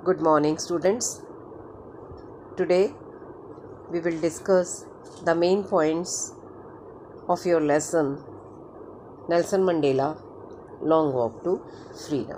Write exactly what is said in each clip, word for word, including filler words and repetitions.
Good morning, students. Today we will discuss the main points of your lesson Nelson Mandela Long Walk to Freedom.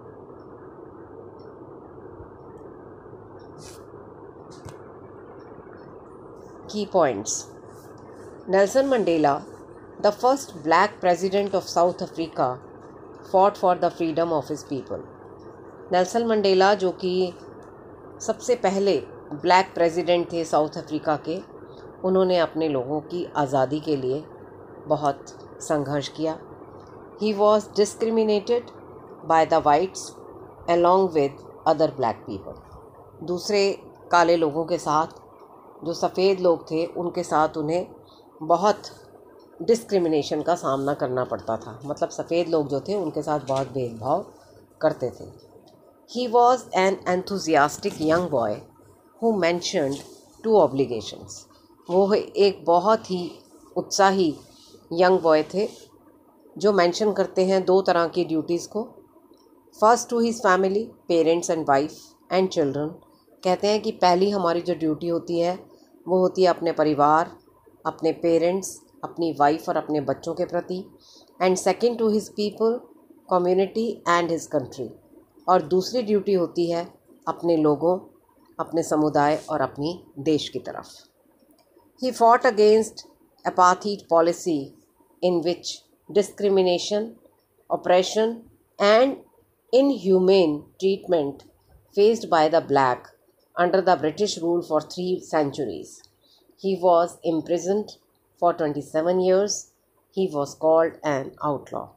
Key points. Nelson Mandela, the first black president of South Africa, fought for the freedom of his people. Nelson Mandela जो कि सबसे पहले black president थे South Africa के, उन्होंने अपने लोगों की आज़ादी के लिए बहुत संघर्ष किया. He was discriminated by the whites along with other black people. दूसरे काले लोगों के साथ जो सफ़ेद लोग थे उनके साथ उन्हें बहुत डिस्क्रिमिनेशन का सामना करना पड़ता था. मतलब सफ़ेद लोग जो थे उनके साथ बहुत भेदभाव करते थे. He was an enthusiastic young boy who mentioned two obligations. वो एक बहुत ही उत्साही यंग बॉय थे जो मेंशन करते हैं दो तरह की ड्यूटीज़ को. First to his family, parents and wife and children. कहते हैं कि पहली हमारी जो ड्यूटी होती है वो होती है अपने परिवार, अपने पेरेंट्स, अपनी वाइफ और अपने बच्चों के प्रति. And second to his people, community and his country. और दूसरी ड्यूटी होती है अपने लोगों, अपने समुदाय और अपनी देश की तरफ. He fought against apartheid policy in which discrimination, oppression and inhuman treatment faced by the black under the British rule for three centuries. He was imprisoned for twenty seven years. He was called an outlaw.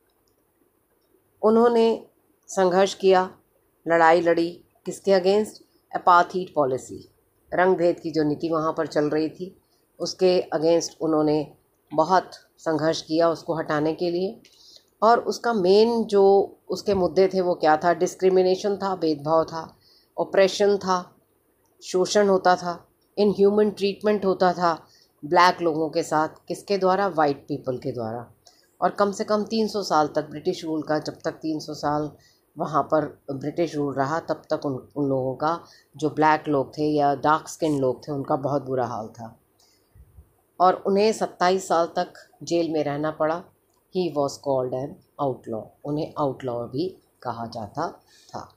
उन्होंने संघर्ष किया, लड़ाई लड़ी. किसके against? Apartheid policy, रंग भेद की जो नीति वहाँ पर चल रही थी उसके अगेंस्ट उन्होंने बहुत संघर्ष किया उसको हटाने के लिए. और उसका मेन जो उसके मुद्दे थे वो क्या था? डिस्क्रिमिनेशन था, भेदभाव था, ऑपरेशन था, शोषण होता था, इनह्यूमन ट्रीटमेंट होता था ब्लैक लोगों के साथ. किसके द्वारा? वाइट पीपल के द्वारा. और कम से कम तीन सौ साल तक ब्रिटिश रूल का, जब तक तीन सौ साल वहाँ पर ब्रिटिश रूल रहा तब तक उन उन लोगों का, जो ब्लैक लोग थे या डार्क स्किन लोग थे, उनका बहुत बुरा हाल था. और उन्हें सत्ताईस साल तक जेल में रहना पड़ा. He was called an outlaw. उन्हें आउटलॉ भी कहा जाता था.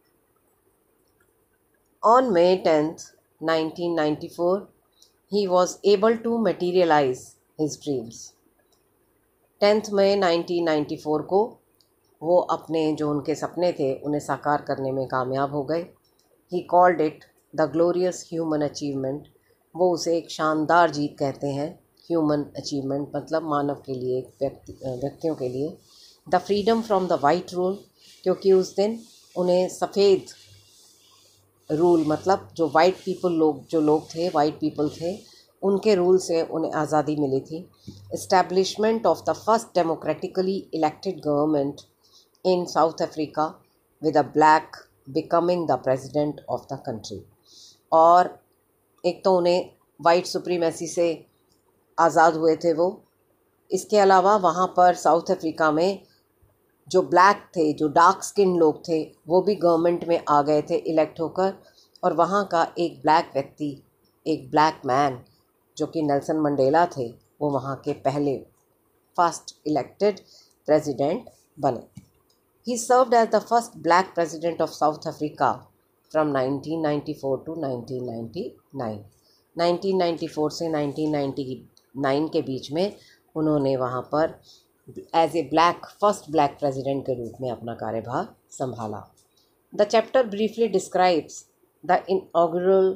On May tenth nineteen ninety four he was able to materialise his dreams. Tenth मई नाइनटीन नाइन्टी फोर को वो अपने जो उनके सपने थे उन्हें साकार करने में कामयाब हो गए. He called it the glorious human achievement. वो उसे एक शानदार जीत कहते हैं. ह्यूमन अचीवमेंट मतलब मानव के लिए, एक व्यक्ति व्यक्तियों के लिए. The freedom from the white rule, क्योंकि उस दिन उन्हें सफ़ेद रूल मतलब जो वाइट पीपल लोग जो लोग थे वाइट पीपल थे उनके रूल से उन्हें आज़ादी मिली थी. Establishment of the first democratically elected government in South Africa with a black becoming the president of the country. और एक तो उन्हें वाइट सुप्रीमेसी से आज़ाद हुए थे वो. इसके अलावा वहाँ पर साउथ अफ्रीका में जो ब्लैक थे, जो डार्क स्किन लोग थे, वो भी गवर्नमेंट में आ गए थे इलेक्ट होकर. और वहाँ का एक ब्लैक व्यक्ति, एक ब्लैक मैन जो कि नेल्सन मंडेला थे, वो वहाँ के पहले फर्स्ट इलेक्टेड प्रेसिडेंट बने. He served as the first black president of South Africa from nineteen ninety-four to nineteen ninety-nine. Nineteen ninety four से नाइनटीन नाइन्टी नाइन के बीच में उन्होंने वहाँ पर as a black first black president के रूप में अपना कार्यभार संभाला. The chapter briefly describes the inaugural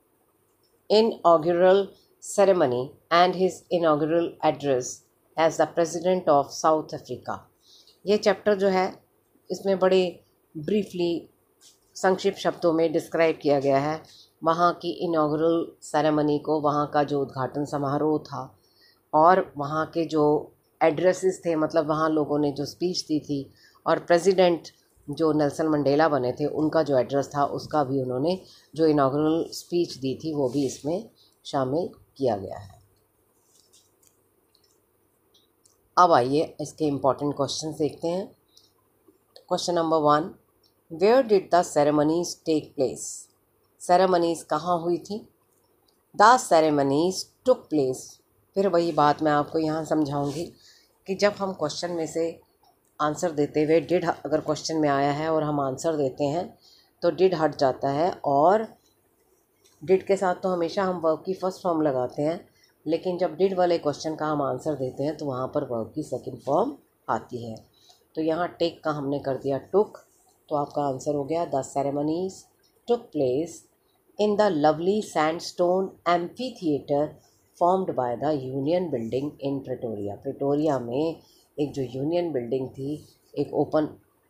inaugural ceremony and his inaugural address as the president of South Africa. ये चैप्टर जो है इसमें बड़े ब्रीफली संक्षिप्त शब्दों में डिस्क्राइब किया गया है वहाँ की इनॉगरल सेरेमनी को, वहाँ का जो उद्घाटन समारोह था और वहाँ के जो एड्रेसेस थे, मतलब वहाँ लोगों ने जो स्पीच दी थी, और प्रेसिडेंट जो नेल्सन मंडेला बने थे उनका जो एड्रेस था उसका भी उन्होंने जो इनॉगरल स्पीच दी थी वो भी इसमें शामिल किया गया है. अब आइए इसके इम्पॉर्टेंट क्वेश्चन देखते हैं. Question number one, where did the ceremonies take place? Ceremonies कहाँ हुई थी? The ceremonies took place. फिर वही बात मैं आपको यहाँ समझाऊंगी कि जब हम क्वेश्चन में से आंसर देते हुए डिड अगर क्वेश्चन में आया है और हम आंसर देते हैं तो डिड हट जाता है, और डिड के साथ तो हमेशा हम वर्ब की फर्स्ट फॉर्म लगाते हैं, लेकिन जब डिड वाले क्वेश्चन का हम आंसर देते हैं तो वहाँ पर वर्ब की सेकंड फॉर्म आती है। तो यहाँ टेक का हमने कर दिया टुक, तो आपका आंसर हो गया the ceremonies took place in the lovely sandstone amphitheatre formed by the Union building in Pretoria. Pretoria में एक जो यूनियन बिल्डिंग थी, एक ओपन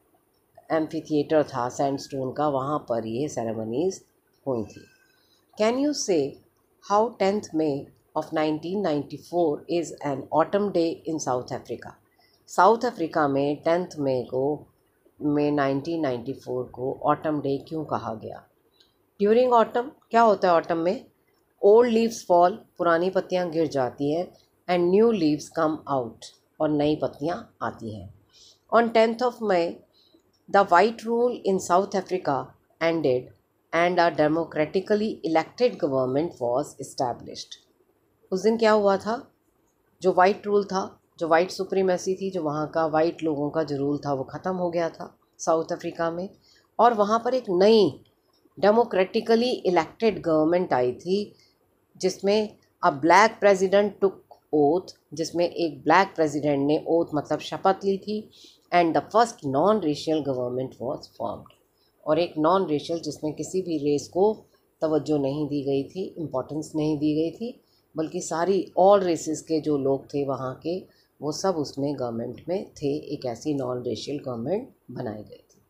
एम्फी थिएटर था सैंडस्टोन का, वहाँ पर ये सेरेमनीज हुई थी। Can you say how tenth May of nineteen ninety four is an autumn day in South Africa? South Africa में टेंथ मई को में नाइनटीन नाइन्टी फोर को ऑटम डे क्यों कहा गया? ड्यूरिंग ऑटम क्या होता है ऑटम में? ओल्ड लीव्स फॉल, पुरानी पत्तियां गिर जाती हैं, and new leaves come out, और नई पत्तियां आती हैं। ऑन टेंथ ऑफ मई the white rule in South Africa ended and a democratically elected government was established. उस दिन क्या हुआ था? जो वाइट रूल था, जो वाइट सुप्रीमेसी थी, जो वहाँ का वाइट लोगों का जो रूल था वो ख़त्म हो गया था साउथ अफ्रीका में, और वहाँ पर एक नई डेमोक्रेटिकली इलेक्टेड गवर्नमेंट आई थी जिसमें a black president took oath, जिसमें एक ब्लैक प्रेसिडेंट ने ओथ मतलब शपथ ली थी, and the first non racial government was formed, और एक नॉन रेशियल जिसमें किसी भी रेस को तवज्जो नहीं दी गई थी, इम्पोर्टेंस नहीं दी गई थी, बल्कि सारी ऑल रेसेस के जो लोग थे वहाँ के वो सब उसमें गवर्नमेंट में थे। एक ऐसी नॉन रेशियल गवर्नमेंट बनाई गई थी।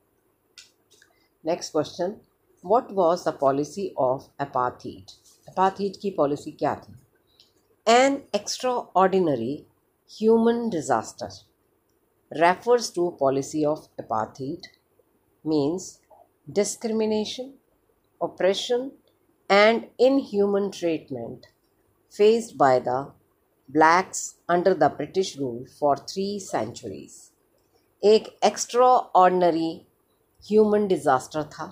Next question, what was the policy of apartheid? Apartheid की पॉलिसी क्या थी? An extraordinary human disaster refers to policy of apartheid means discrimination, oppression and inhuman treatment faced by the blacks under the British rule for three centuries. एक extraordinary human disaster था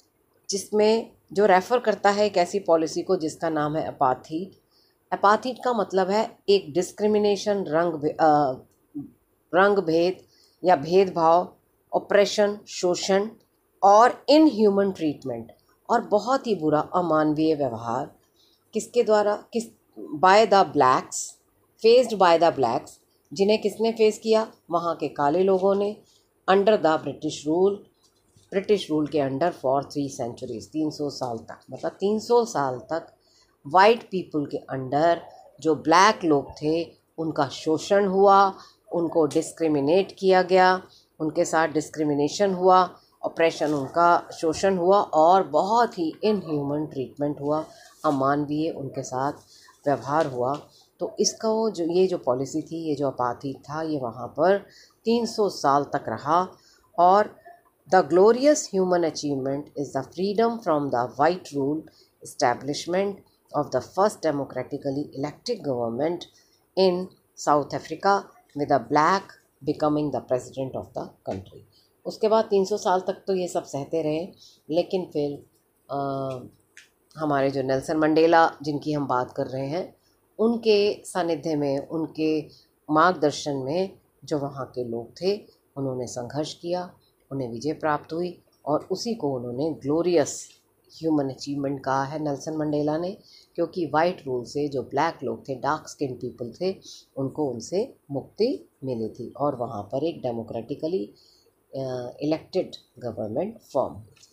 जिसमें जो refer करता है एक ऐसी policy को जिसका नाम है अपार्थीड। अपार्थीड का मतलब है एक डिस्क्रिमिनेशन, रंग भे, आ, रंग भेद या भेदभाव, ऑपरेशन शोषण, और इनह्यूमन ट्रीटमेंट और बहुत ही बुरा अमानवीय व्यवहार किसके द्वारा, किस by the blacks, faced by the blacks, जिन्हें किसने फेस किया? वहाँ के काले लोगों ने, under the British rule, British rule के अंडर फॉर थ्री सेंचुरीज, तीन सौ साल तक, मतलब तीन सौ साल तक वाइट पीपल के अंडर जो ब्लैक लोग थे उनका शोषण हुआ, उनको डिस्क्रिमिनेट किया गया, उनके साथ डिस्क्रिमिनेशन हुआ, ऑपरेशन उनका शोषण हुआ, और बहुत ही इनह्यूमन ट्रीटमेंट हुआ, अमानवीय उनके साथ व्यवहार हुआ। तो इसका वो जो ये जो पॉलिसी थी, ये जो अपार्थीड था, ये वहाँ पर तीन सौ साल तक रहा। और the glorious human achievement is the freedom from the white rule, establishment of the first democratically elected government in South Africa with a black becoming the president of the country. उसके बाद तीन सौ साल तक तो ये सब सहते रहे, लेकिन फिर आ, हमारे जो नेल्सन मंडेला जिनकी हम बात कर रहे हैं, उनके सानिध्य में, उनके मार्गदर्शन में जो वहाँ के लोग थे उन्होंने संघर्ष किया, उन्हें विजय प्राप्त हुई, और उसी को उन्होंने ग्लोरियस ह्यूमन अचीवमेंट कहा है नेल्सन मंडेला ने, क्योंकि वाइट रूल से जो ब्लैक लोग थे, डार्क स्किन पीपल थे, उनको उनसे मुक्ति मिली थी, और वहाँ पर एक डेमोक्रेटिकली इलेक्टेड गवर्नमेंट फॉर्म हुई थी,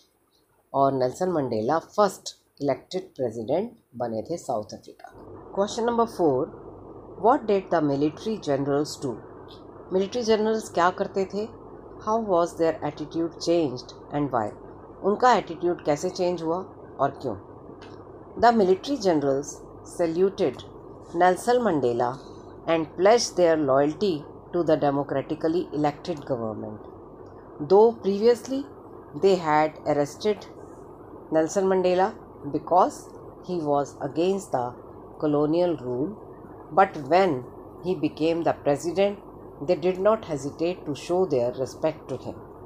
और Nelson Mandela first elected president बने थे South Africa. Question number four, what did the military generals do? Military generals क्या करते थे? How was their attitude changed and why? उनका एटीट्यूड कैसे चेंज हुआ और क्यों? The military generals saluted Nelson Mandela and pledged their loyalty to the democratically elected government. Though previously they had arrested Nelson Mandela because he was against the colonial rule, but when he became the president, they did not hesitate to show their respect to him.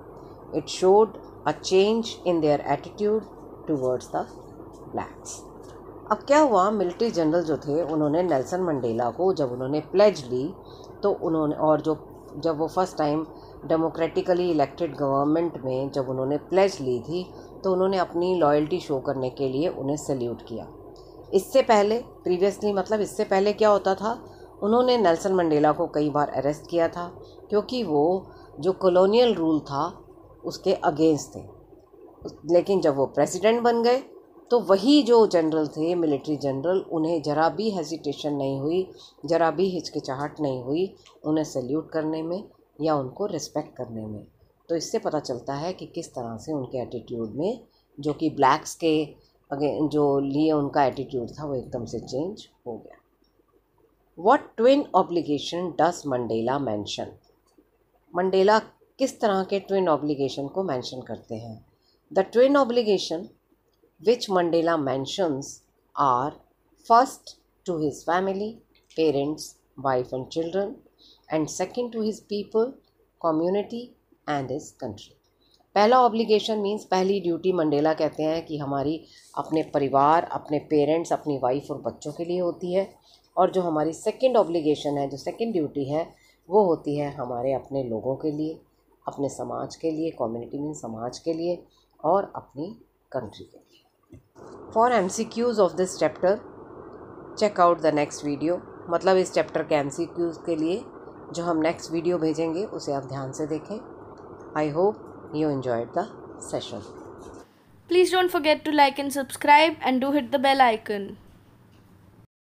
It showed a change in their attitude towards the blacks. अब क्या हुआ, military general जो थे उन्होंने Nelson Mandela को जब उन्होंने pledge ली तो उन्होंने, और जो जब वो first time democratically elected government में जब उन्होंने प्लेज ली थी तो उन्होंने अपनी लॉयल्टी शो करने के लिए उन्हें सैल्यूट किया। इससे पहले प्रीवियसली मतलब इससे पहले क्या होता था, उन्होंने नेल्सन मंडेला को कई बार अरेस्ट किया था क्योंकि वो जो कॉलोनियल रूल था उसके अगेंस्ट थे। लेकिन जब वो प्रेसिडेंट बन गए तो वही जो जनरल थे, मिलिट्री जनरल, उन्हें ज़रा भी हेजिटेशन नहीं हुई, ज़रा भी हिचकिचाहट नहीं हुई उन्हें सैल्यूट करने में या उनको रिस्पेक्ट करने में। तो इससे पता चलता है कि किस तरह से उनके एटीट्यूड में, जो कि ब्लैक्स के अगे जो लिए उनका एटीट्यूड था, वो एकदम से चेंज हो गया। What twin obligation does Mandela mention? Mandela किस तरह के ट्विन ऑब्लिगेशन को मेंशन करते हैं? The twin obligation which Mandela mentions are first to his family, parents, wife and children, and second to his people, community and his country. पहला obligation means पहली duty Mandela कहते हैं कि हमारी अपने परिवार, अपने पेरेंट्स, अपनी वाइफ और बच्चों के लिए होती है, और जो हमारी सेकंड ऑब्लिगेशन है, जो सेकंड ड्यूटी है, वो होती है हमारे अपने लोगों के लिए, अपने समाज के लिए, कम्युनिटी मीन्स समाज के लिए, और अपनी कंट्री के लिए। For M C Qs of this chapter, check out the next video. मतलब इस चैप्टर के M C Qs के लिए जो हम नेक्स्ट वीडियो भेजेंगे उसे आप ध्यान से देखें। I hope you enjoyed the session. Please don't forget to like and subscribe and do hit the bell icon.